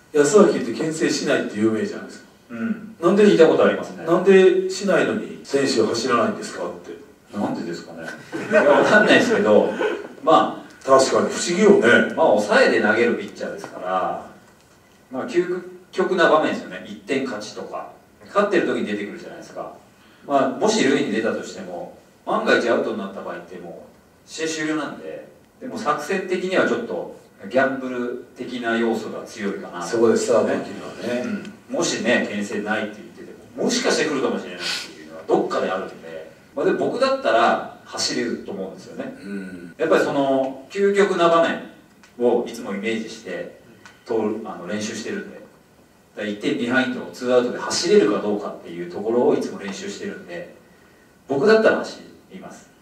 安明って牽制しないって有名じゃないですか。 なんで聞いたことありますね。 なんでしないのに選手は走らないんですかって。 なんでですかね。いや、わかんないですけど、まあ確かに不思議よね。 まあ抑えで投げるピッチャーですから、まあ究極な場面ですよね。1点勝ちとか勝ってる時に出てくるじゃないですか。まあもし塁に出たとしても、万が一アウトになった場合ってもう試合終了なんで、でも作戦的にはちょっとギャンブル的な要素が強いかな。 そこでスタートできるのはね、 もしね牽制ないって言ってても、もしかして来るかもしれないっていうのはどっかであるんで、まあ、で僕だったら走れると思うんですよね。やっぱりその究極な場面をいつもイメージして練習してるんで、1点ビハインド2アウトで走れるかどうかっていうところをいつも練習してるんで、僕だったら走ります。